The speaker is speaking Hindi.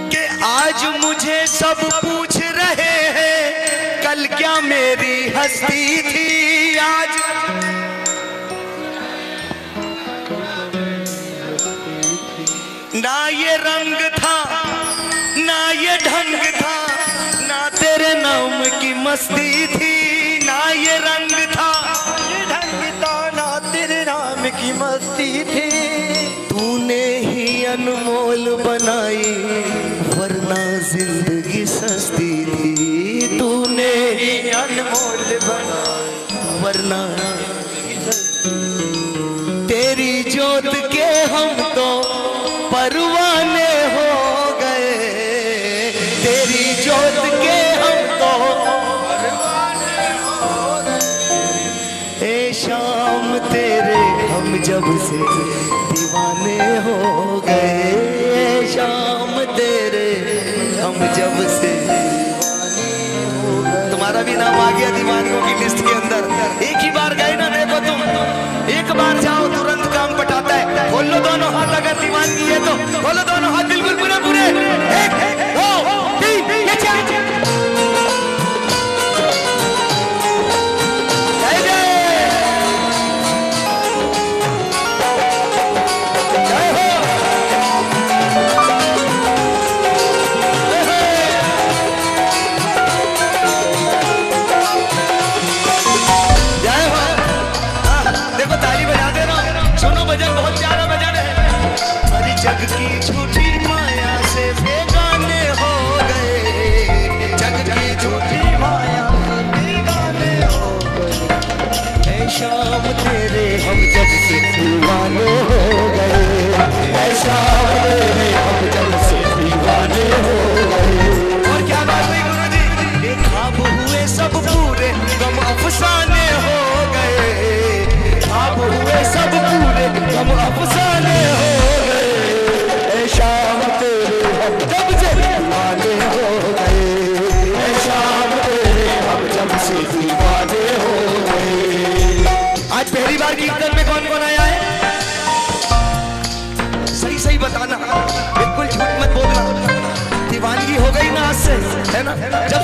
कि आज मुझे सब पूछ रहे हैं कल क्या मेरी हस्ती थी। आज ना ये रंग था ना ये ढंग था ना तेरे नाम की मस्ती थी। ना ये रंग था ये ढंग था ना तेरे नाम की मस्ती थी। तूने ही अनमोल बनाई वरना जिंदगी सस्ती थी। तूने ही अनमोल बनाई वरना तेरी जोत के हम तो परवाने हो गए। तेरी जोत के हम तो परवाने हो गए। ए शाम तेरे हम जब से दीवाने हो गए। ए शाम तेरे हम जब से तुम्हारा भी नाम आ गया दीवानियों की लिस्ट के अंदर। एक ही बार गए ना, देखो तुम एक बार जाओ तुरंत काम पटाता है। खोल लो दोनों हाथ अगर दीवानगी है तो खोलो दोनों हाथ बिल्कुल पूरे पूरे। एक दो तीन ये चार। जय जय जय हो। जय हो। देखो ताली बजा दे रहा, सुनो भजन बहुत प्यारा भजन है। हरी जग की झूठी माया से बेगाने हो गए। जग की झूठी माया से बेगाने हो गए। ऐ शाम तेरे हम जब से दीवाने हो गए। ऐ शाम तेरे हम जब से दीवाने हो गए। और क्या बात हुई गुरुजी? ये ख्वाब हुए सब पूरे गम अफसाने हो गए। ख्वाब हुए सब पूरे गम अफसाने हो गए। ऐ शाम तेरे हम जब से दीवाने हो गए। ऐ शाम तेरे हम जब से दीवाने हो गए। आज पहली बार कीर्तन में कौन कौन आया है? सही सही बताना, बिल्कुल झूठ मत बोलना। दीवानगी हो गई ना आज से, है ना? जब